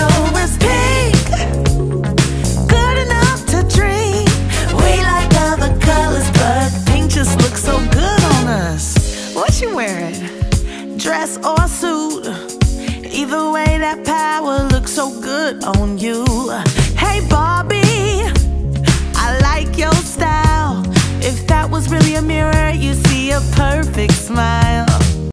is pink, good enough to dream. We like other colors, but pink just looks so good on us. What you wearing? Dress or suit? Either way, that power looks so good on you. Hey Barbie, I like your style. If that was really a mirror, you see a perfect smile.